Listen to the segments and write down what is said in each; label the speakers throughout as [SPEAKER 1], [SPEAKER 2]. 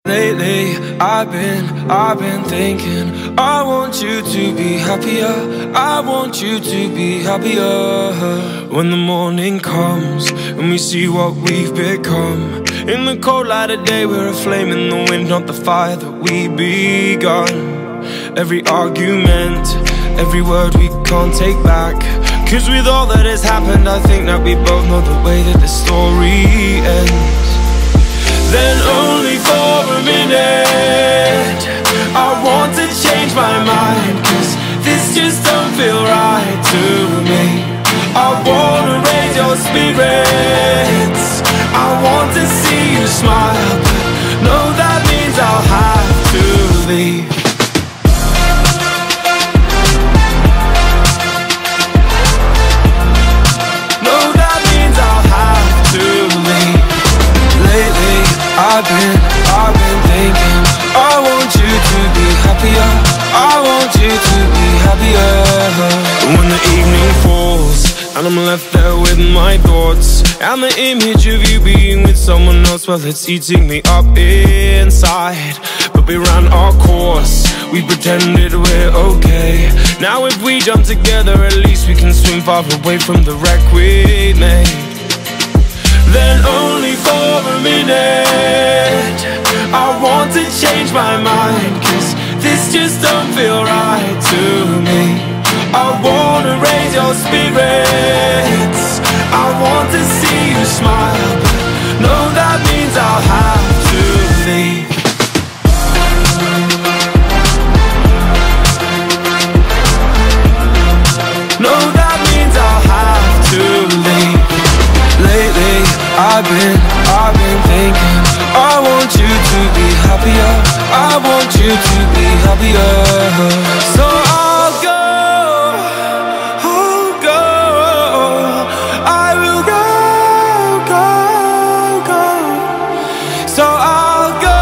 [SPEAKER 1] Lately, I've been thinking, I want you to be happier, I want you to be happier. When the morning comes, and we see what we've become, in the cold light of day, we're a flame in the wind, not the fire that we begun. Every argument, every word we can't take back, 'cause with all that has happened, I think that we both know the way that the story ends. Then only for a minute, I want to change my mind, 'cause this just don't feel right to me. I wanna raise your spirits, I want to see you smile, but no, that means I'll have to leave. No, that means I'll have to leave. Lately, I've been thinking, I want you to be happier, I want you to be happier. When the evening falls, and I'm left there with my thoughts, and the image of you being with someone else, well, it's eating me up inside. But we ran our course, we pretended we're okay. Now if we jump together, at least we can swim far away from the wreck we made. Then only for a minute, I want to change my mind, 'cause this just don't feel right to me. I wanna raise your spirits, I want to see you smile, but no, that means I'll have to leave. No, that means I'll have to leave. Lately, I've been thinking, I want you to be happier, I want you to be happier. So I'll go, I will go. So I'll go,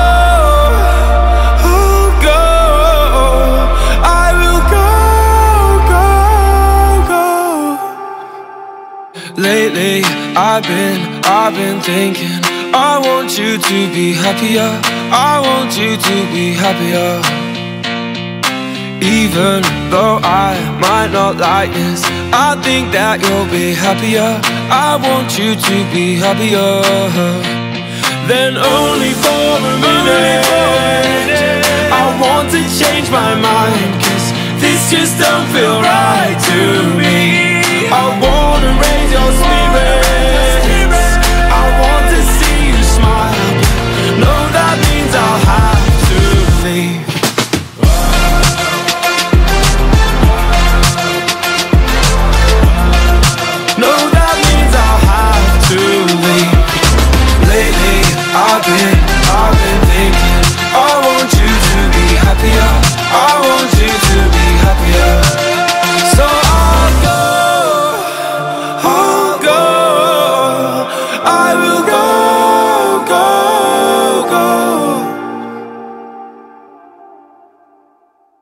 [SPEAKER 1] I will go. Lately, I've been thinking, I want you to be happier, I want you to be happier. Even though I might not like this, I think that you'll be happier, I want you to be happier. Then only for a minute, I want to change my mind, 'cause this just don't feel right to me. I wanna raise your spirits, I want to see you smile, no, that means I'll have to leave. No, that means I'll have to leave. Lately, I've been thinking, I want you to be happier, I want you to be happier. So I'll go, I will go.